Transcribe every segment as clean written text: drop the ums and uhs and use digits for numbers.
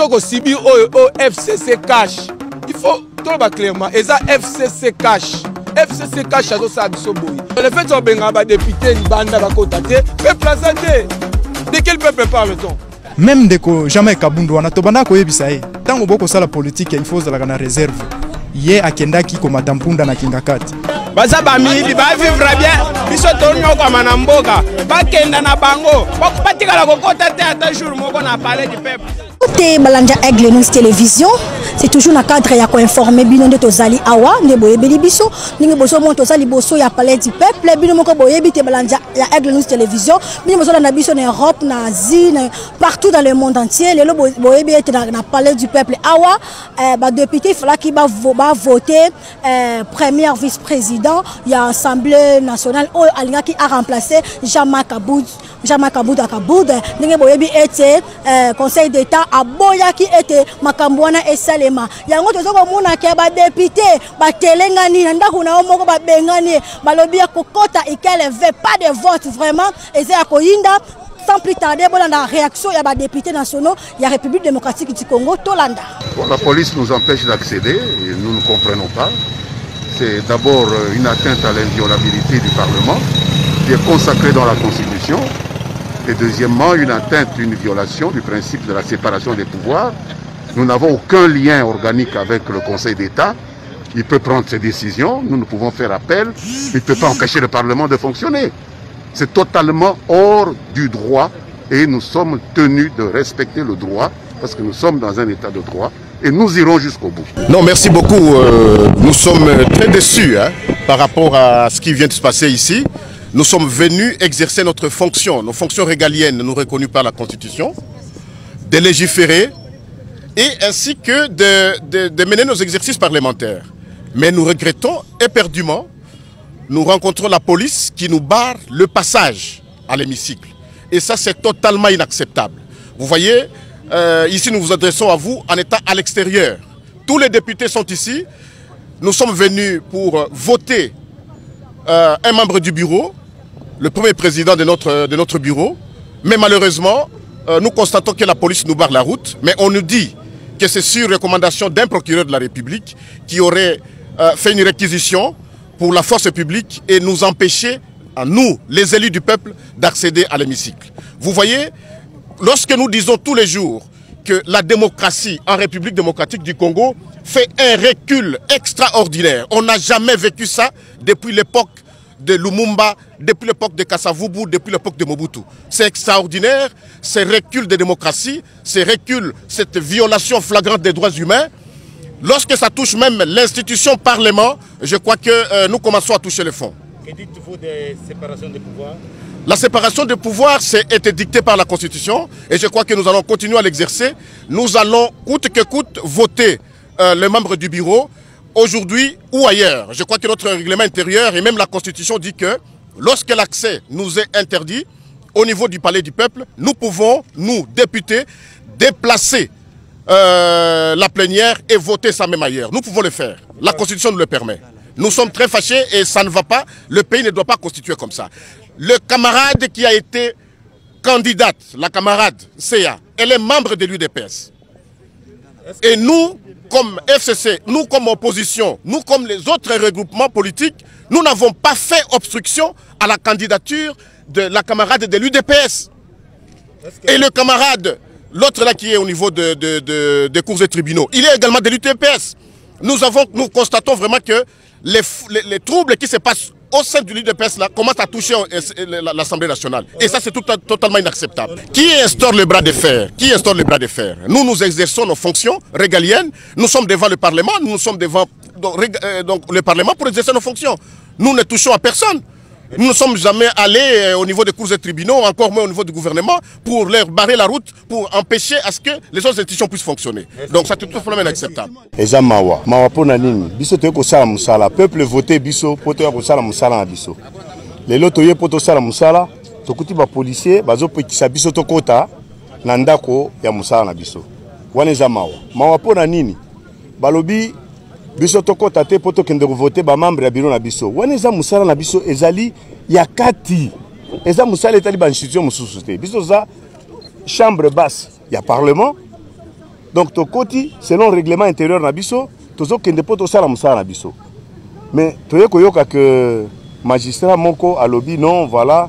toko sibi au FCC cash. Il faut tout clairement. Et ça FCC cash. FCC cash à ça biso boy. Le fait qu'on benga ba député banda ba kotate, peuple azate. De quel peuple parle-t-on? Même deko jamais kabundu wana tobanda ko yebisa ye. Tango boko sala politique il faut za la réserve. Ye akendaki ko matampunda na kingakati. Baza ba mibi ba vivre bien. Biso tonyo kwa manamboka. Ba kenda na bango. Ba kupatika la kokota te ata jour moko na parler du peuple. Te balanja Aigle News Télévision, c'est toujours dans cadre ya ko informer bino de tozali awa ne boyebeli biso ningi boso mo tozali boso ya palais du peuple bino moko boyebi te balanja ya Aigle News Télévision bino boso na biso na Europe na Asie partout dans le monde entier lelo boyebi te na palais du peuple awa ba député fala ki ba voter premier vice-président ya assemblée nationale o alinga ki a remplacé Jean-Marc Aboud ningi boyebi ete conseil d'état aboya ki ete makambwana esalema yango tozoko mona ke ba député ba telengani ndako na moko ba bengani balobi ya kokota ikele veut pas de vote vraiment eza ya koyinda sans plus tarder la réaction ya ba députés nationaux ya République démocratique du Congo Tolanda. Bon, la police nous empêche d'accéder et nous ne comprenons pas. C'est d'abord une atteinte à l'inviolabilité du Parlement qui est consacrée dans la Constitution. Et deuxièmement, une atteinte, une violation du principe de la séparation des pouvoirs. Nous n'avons aucun lien organique avec le Conseil d'État. Il peut prendre ses décisions, nous pouvons faire appel. Il ne peut pas empêcher le Parlement de fonctionner. C'est totalement hors du droit et nous sommes tenus de respecter le droit parce que nous sommes dans un état de droit et nous irons jusqu'au bout. Non, merci beaucoup. Nous sommes très déçus par rapport à ce qui vient de se passer ici. Nous sommes venus exercer notre fonction, nos fonctions régaliennes nous reconnues par la Constitution, de légiférer et ainsi que de mener nos exercices parlementaires. Mais nous regrettons éperdument, nous rencontrons la police qui nous barre le passage à l'hémicycle. Et ça, c'est totalement inacceptable. Vous voyez, ici nous vous adressons à vous en étant à l'extérieur. Tous les députés sont ici. Nous sommes venus pour voter un membre du bureau, le premier président de notre bureau, mais malheureusement, nous constatons que la police nous barre la route, mais on nous dit que c'est sur recommandation d'un procureur de la République qui aurait fait une réquisition pour la force publique et nous empêcher, à nous, les élus du peuple, d'accéder à l'hémicycle. Vous voyez, lorsque nous disons tous les jours que la démocratie en République démocratique du Congo fait un recul extraordinaire, on n'a jamais vécu ça depuis l'époque de Lumumba, depuis l'époque de Kasavubu, depuis l'époque de Mobutu. C'est extraordinaire, ces reculs de démocratie, ces reculs, cette violation flagrante des droits humains. Lorsque ça touche même l'institution Parlement, je crois que nous commençons à toucher le fond. Que dites-vous de séparation des pouvoirs? La séparation des pouvoirs a été dictée par la Constitution et je crois que nous allons continuer à l'exercer. Nous allons, coûte que coûte, voter les membres du bureau aujourd'hui ou ailleurs. Je crois que notre règlement intérieur et même la Constitution dit que lorsque l'accès nous est interdit au niveau du Palais du Peuple, nous pouvons, nous, députés, déplacer la plénière et voter ça même ailleurs. Nous pouvons le faire. La Constitution nous le permet. Nous sommes très fâchés et ça ne va pas. Le pays ne doit pas constituer comme ça. Le camarade qui a été candidate, la camarade CA, elle est membre de l'UDPS. Et nous, comme FCC, nous comme opposition, nous comme les autres regroupements politiques, nous n'avons pas fait obstruction à la candidature de la camarade de l'UDPS. Et le camarade, l'autre là qui est au niveau des cours et tribunaux, il est également de l'UDPS. Nous constatons vraiment que les troubles qui se passent au sein de l'UDPS commencent à toucher l'Assemblée nationale. Et ça, c'est totalement inacceptable. Qui instaure le bras de fer? Qui instaure le bras de fer? Nous, nous exerçons nos fonctions régaliennes. Nous sommes devant le Parlement. Nous sommes devant donc, le Parlement pour exercer nos fonctions. Nous ne touchons à personne. Nous ne sommes jamais allés au niveau des cours et tribunaux, encore moins au niveau du gouvernement, pour leur barrer la route, pour empêcher à ce que les autres institutions puissent fonctionner. Donc c'est tout à fait inacceptable. Eza mawa pona nini biso to ko sala musala peuple voter biso poto ko sala musala na biso. Lelo toye poto sala musala tokuti ba policier bazo pekisa biso to kota na ndako ya musala na biso. Wana eza mawa pona nini balobi biso tokota te poto kende voter ba membre ya biro na biso. Wana eza musala na biso ezali ya kati. Eza musala etali ba institution mususu te. Biso za chambre basse ya parlement Donc tokoti selon le règlement intérieur na biso tozokende po tosala musala na biso. Mais toyekoyoka que magistrat moko a lobby non voilà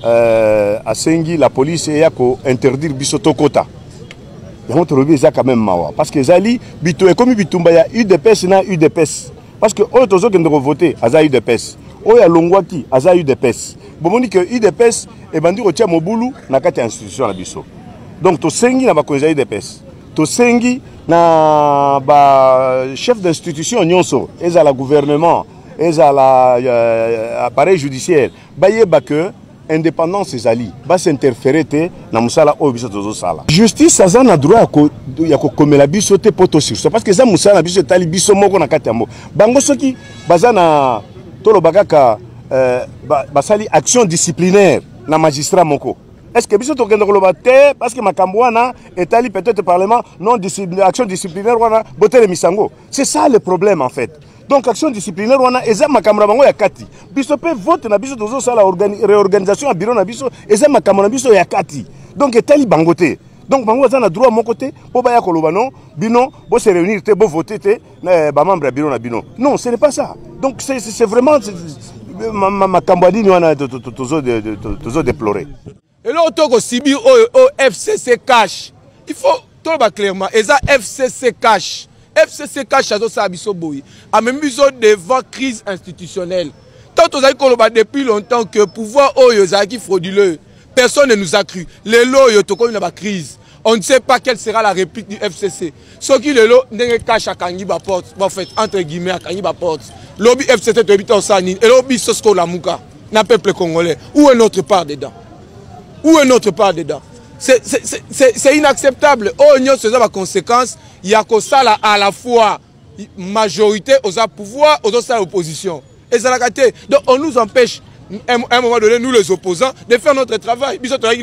asengi la police et yako interdire biso tokota. Yango to lobby ça quand même mawa parce que zali bito e comme bitumba ya UDPS na UDPS parce que oyo tozokende ko voter aza UDPS. Oyo alongwaki aza UDPS. Bomoni que UDPS e bandi ko tia mobulu na kati ya institution na biso. Donc to sengi na bakonza UDPS. To sengi na ba chef d'institution nyonso, ezala gouvernement, ezala appareil judiciaire, bayeba que indépendance ezali, ba s'interférer te na musala oyo biso tozo sala. Justice aza na droit ya ko komela biso te poto sur ça parce que za musala biso tali biso moko na kati ya moko. Bango soki baza na tolo bagaka basali action disciplinaire na magistrat moko. Est-ce que biso tokende koloba te parce que makambo wana etali peut-être parlement non action disciplinaire wana botere misango. C'est ça le problème en fait. Donc action disciplinaire wana eza makambo bango ya kati. Biso pe vote na biso tozo sala réorganisation à bureau na biso eza makambo na biso ya kati. Donc etali bango te. Donc bango za na droit mon côté po ba ya koloba non bino bo se réunir te bo voter te ba membre ya bureau na bino. Non, ce n'est pas ça. Donc c'est vraiment makambo dini wana tozo déplorer. Et là, on a subi au FCC cash. Il faut tout le clairement. Et ça, FCC cash. FCC cash, ça a biso boy. A même besoin devant crise institutionnelle. Tant on a dit depuis longtemps que le pouvoir qui frauduleux, personne ne nous a cru. Les lots, il y a une crise. On ne sait pas quelle sera la réplique du FCC. Ce qui le lot, n'est cash à Kangiba porte. En fait, entre guillemets, à Kangiba porte. Lobby FCC, tu habites en Sanine. Et lobby Sosko la Mouka. N'a peuple congolais. Où est notre part dedans? Où est notre part dedans? C'est inacceptable. Oh, nous avons des conséquences. Il y a que ça à la fois majorité, aux pouvoir, aux autres opposition. Et ça l'a gâté. Donc on nous empêche, à un moment donné, nous les opposants, de faire notre travail.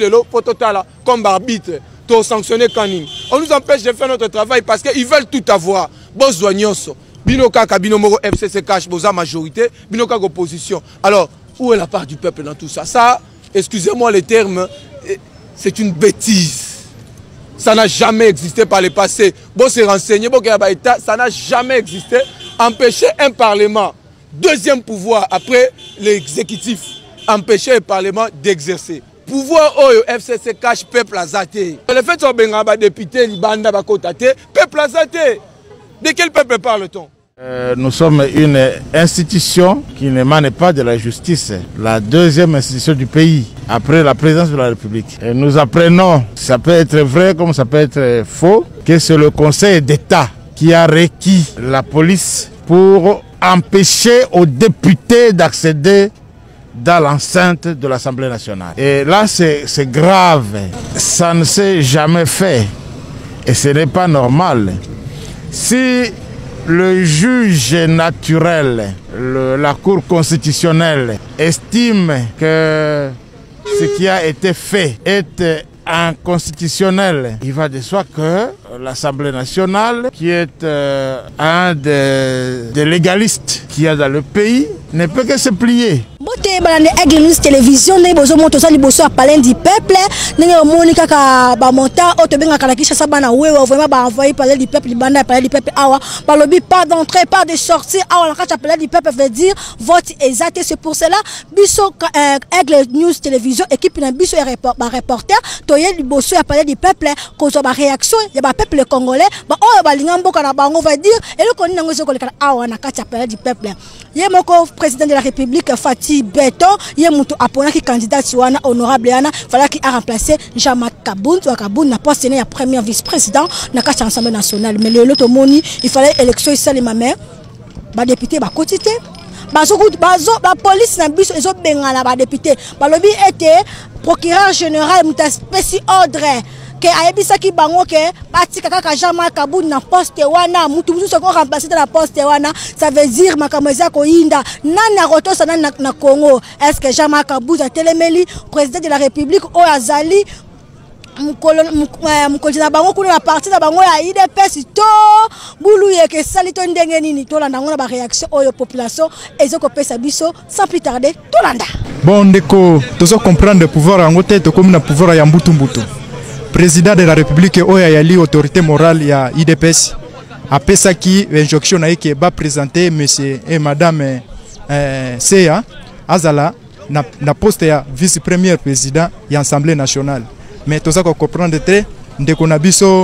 Comme arbitre, pour sanctionner Kanim. On nous empêche de faire notre travail parce qu'ils veulent tout avoir. Besoin Binoka Kabino FCC cash, Boza majorité, Binoka opposition. Alors, où est la part du peuple dans tout ça? Ça, excusez-moi les termes, c'est une bêtise. Ça n'a jamais existé par le passé. Bon, c'est renseigné, bon, ça n'a jamais existé. Empêcher un parlement, deuxième pouvoir après l'exécutif, empêcher le parlement d'exercer. Pouvoir FCC cash peuple azaté. Le fait que les députés, les bandes, peuple azaté. De quel peuple parle-t-on? Nous sommes une institution qui n'émane pas de la justice, la deuxième institution du pays, après la présidence de la République. Et nous apprenons, ça peut être vrai comme ça peut être faux, que c'est le Conseil d'État qui a requis la police pour empêcher aux députés d'accéder dans l'enceinte de l'Assemblée nationale. Et là, c'est grave. Ça ne s'est jamais fait. Et ce n'est pas normal. Si le juge naturel, la Cour constitutionnelle, estime que ce qui a été fait est inconstitutionnel, il va de soi que l'Assemblée nationale, qui est un des légalistes qu'il y a dans le pays, ne peut que se plier. Aigle News Télévision, nous avons besoin de parler du peuple. Nous avons dit que parler du peuple, parler du peuple. Pas d'entrée, pas de sortie. Parler du peuple veut dire vote exact. C'est pour cela que Aigle News Télévision, équipe d'un biso reporter, tu as parlé du peuple, cause de réaction, il y a peuple congolais. On va dire, et le qu'on a parlé du peuple. Il y a mon président de la République, Fatih Beton, il y a mon candidat honorable Yana, fallait qu'il a remplacé Jean-Marc Kaboun, n'a pas signé le premier vice-président de l'Assemblée nationale. Mais le lot moni, il fallait élection ici les mamères, les députés, les quotité. La police n'a pas besoin de député. Le lobby était procureur général, il a spécial ordre. Que ayebisaki bango que parti kaka Jean-Marc Kaboun na poste wana mutu mutu soko remplacer dans la poste wana, ça veut dire makameza ko inda nana rotosa na Congo. Est-ce que Jean-Marc Kaboun a télémeli président de la République o azali mkolona bango kuna parti na bango ya IDPS to bulu yeke sali to ndenge nini to landa ngona ba réaction oyo population ezoko pesa biso sans plus tarder to landa. Bon ndeko tozo comprendre pouvoir yango te to comme na pouvoir ya mbutu mbutu. président de la République oya yali autorité morale ya IDPS apesa ki injonction na yeke ba présenter monsieur et madame Seya azala na poste ya vice-premier président ya Assemblée nationale. Mais toza ko comprendre te ndeko na biso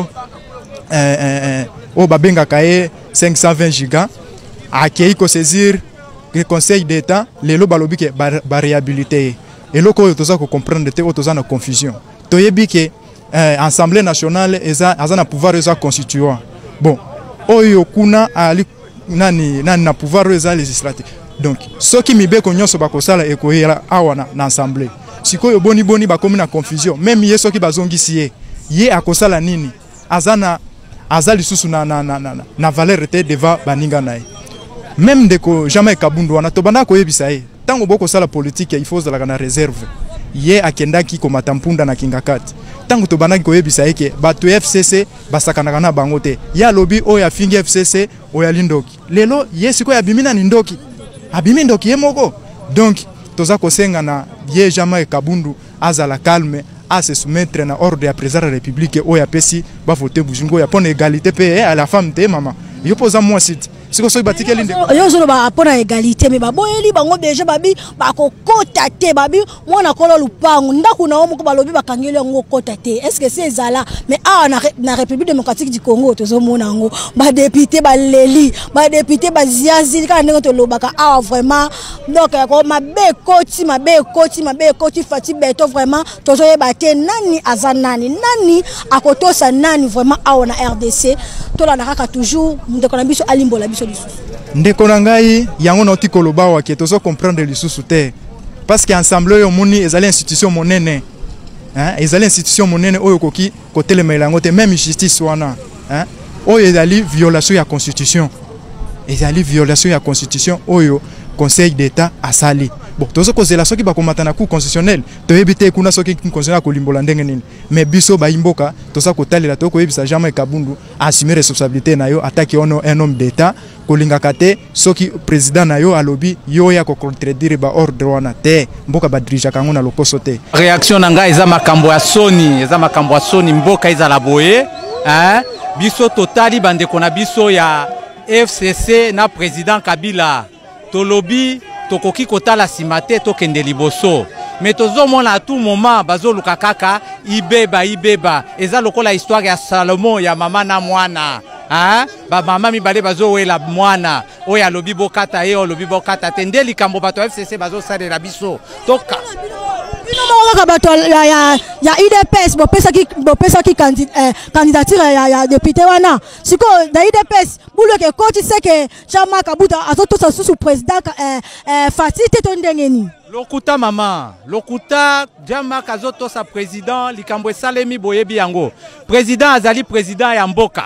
o babenga kaye 520 giga akei ko saisir le conseil d'état lelo balobi ke ba réhabiliter eloko toza ko comprendre te o toza na confusion toyebi ke Assemblée nationale azana pouvoir eza constituant bon oyo kuna ali nani na pouvoir eza législatif. Donc ceux qui mibeko nyonso bakosala ekoyela awa na assemblée sikoyo boni bakomi na confusion même ye soki bazongisi ye akosala nini azali susu na valeur te devant baninga nae même ndeko jamais kabundu wana tobanda koyebisa ye tango bokosala politique il faut zala na réserve ye akendaki komata mpunda na kingakati tango tobanda koyebisa ye ke bato FCC basakana na bango te ya lobi oyo afingi FCC oyo alindoki lelo ye sikoyo abimina ni ndoki abimi ndoki ye moko. Donc toza kosenga na ye jamais kabundu azala calme à se soumettre na ordre ya président de la République oyo apesi ba voter bujungo ya pona égalité pe à la femme te mama yo poza moi site siko so batike linde yo zo ba pona égalité mais ba boyeli bango déjà babi ba kokota te babi mwana kolo lupangu ndaku na omo ko balobi bakangeli ngo kota te. Est-ce que c'est zala mais na République démocratique du Congo tozo mona ngo ba député ba leli ba député ba ziazi ka ndenge to lobaka vraiment donc ko mabe koti fati beto vraiment tozo yeba te nani azanani nani akotosa nani vraiment na RDC to la nakaka toujours ndeko na biso alimbola biso lisusu ndeko na ngai yango na oti koloba wa ke tozo comprendre lisusu te parce que ensemble yo moni ezali institution monene ezali institution monene oyo koki kotelemela yango te même justice wana oyo ezali violation ya constitution oyo conseil d'état asali. Bon tozo kozela soki bakomata na cour constitutionnelle toyebite kuna soki constitutionnel kolimbola ndenge nini mais biso baimboka toza kotalela to koyebisa jamais kabundu assumer responsabilité na yo attaquer un homme d'état kolinga kate soki président na yo alobi yo ya ko contredire ba ordre wana te mboka ba dirija kango na lokoso te. Réaction nanga eza makambo ya soni mboka eza la boye biso totali bandeko na biso ya FCC na président Kabila tolobi tokoki kotala simate tokende liboso mais tozomona à tout moment bazoluka kaka ibeba eza lokola histoire ya Salomon ya mama na mwana ba mama mibale bazowela mwana oyo alobi bokata ye olobi bokata te nde likambo bato FCC bazosalela biso toka ya IDPS bopesa ki candidature ya député wana siko da IDPS bulo ke koti seke chama kabuta azotosa susu président fatite to ndengeni lokuta mama lokuta jama kazotosa président likambo salemi boyebi yango président azali président ya mboka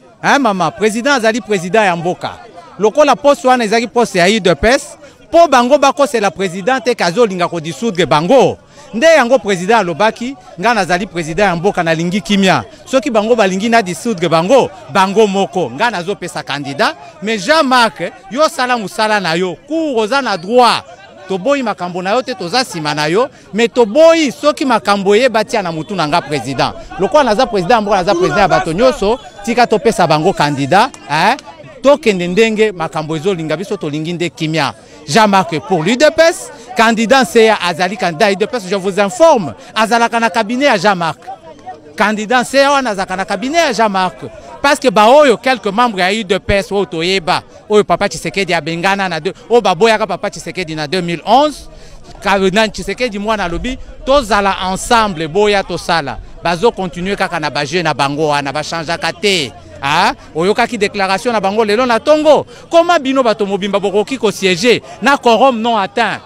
mama président azali président ya mboka lokola poste wana ezali poste ya IDPS po bango bakose la présidente kazolinga ko dissoudre bango nde yango président alobaki nga nazali président ya mboka na lingi kimia soki bango balingi na dissoudre bango moko nga nazopesa candidat mais Jean-Marc yo sala musala na yo kuroza na droit toboyi makambo na yo te toza sima na yo mais toboyi soki makambo ye batia na mutu nanga président lokola naza président mboka naza président ya bato nyonso tika topesa bango candidat tokende ndenge makambo ezolinga biso tolingi nde kimia. Jean-Marc pour l'UDPS, candidat Seya Azali, candidat UDPS, je vous informe, Azalaka na cabinet à Jean-Marc. Candidat Seya Azalaka na cabinet à Jean-Marc. Parce que baoyo quelques membres à UDPS au Toyeba, au Papa Tshisekedi à Bengana na au Baboyaka Papa Tshisekedi na 2011, Karunan Tshisekedi moi na lobby, tous ala ensemble boya tosala. Bazo continuer kaka na baje na bango na ba changer kate. Oyokaki déclaration na bango lelo na tongo comment bino bato mobimba bokoki ko siéger na quorum non atteint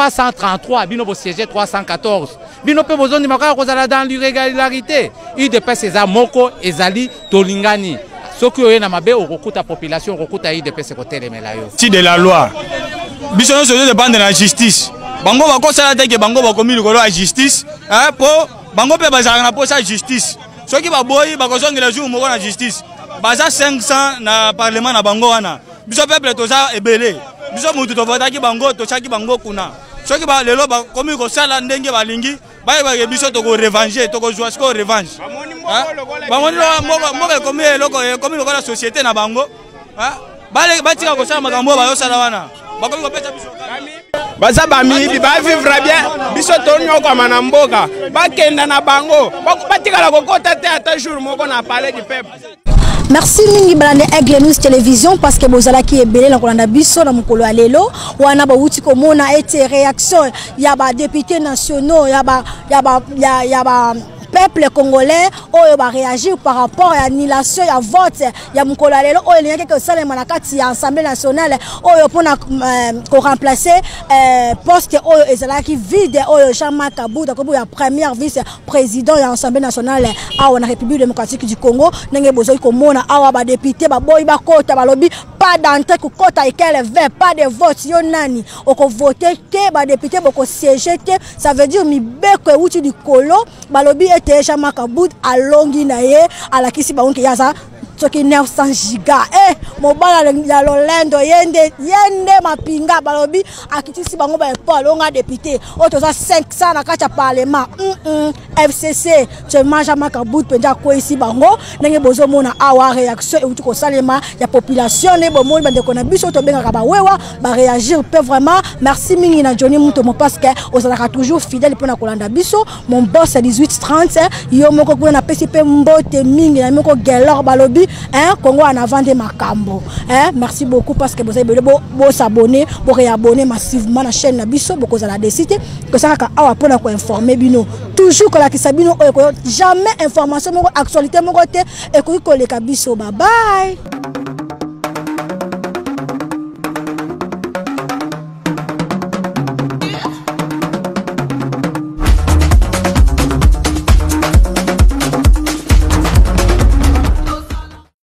333 bino bo siéger 314 bino pe bozoni makaka kozala dans l'irrégularité UDPS eza moko ezali tolingani soki oye na mabe okokuta population okokuta UDPS kotelemela yo si de la loi biso no se dépendre na justice bango bakosala te ke bango bakomi likolo ya justice po bango pe bazala na posa justice soki baboyi bakozongela jour moko na justice baza 500 na parlement na bango wana biso peuple toza ebele biso mutu tovotaki bango tochaki bango kuna soki ba lelo bakomi kosala ndenge balingi bayebake biso tokorevange tokozwa siko revanche bamoni moko ekomi lokola société na bango batika kosala makambo oyo bayosala wana bakomi kopesa biso baza bamiyibi bavivre bien biso tonyokama na mboka bakenda na bango batikala kokota te ata jour moko na palais du peuple. Merci mingi balande Aigle News Télévision parce que bozala ki ebele na kolanda biso na mukolo ya lelo wana ba wuti komona ete réaction ya ba députés nationaux ya ba peuple congolais oyo ba réagir par rapport à l'annulation ya vote ya mukolo ya lelo oyo linyaki ke salema na kati ya Assemblée nationale oyo pona ko remplacer poste oyo ezalaki vide oyo Jean-Marc Kabouda ko ya premier vice-président ya Assemblée nationale awa na République démocratique du Congo ndenge bozoyi komona awa ba député ba boyi ba kota ba lobi pas d'entrée ko kota ekele vert pas de vote yo nani oko voter ke ba député boko siéger te ça veut dire mi beko euti du kolo ba lobi ete Jean-Marc Kabouda alongi na ye alakisi ba onke yaza soki 900 giga mobala ya Lolendo yende mapinga balobi akitisi bango ba epo alonga député otoza 500 na kati ya parlement FCC Jean-Marc Kabouda penja ko isi bango ndenge bozomona awa réaction euti ko salema ya population ne bomoni bandeko na biso to benga ba wewa ba réagir peu vraiment merci mingi na Johnny Mutomo parce que ozalaka toujours fidèle pour na kolanda biso mon boss à 18:30 yo moko kuna na PCP mbote mingi na moko gelor balobi Congo en avant de Makambo. Merci beaucoup parce que vous avez beau s'abonner, pour réabonner massivement à la chaîne Nabiso, beaucoup à la décider que ça a pour nous informer bino. Toujours que la Kisabino jamais information, actualité mon côté et que les Kabiso. Bye bye.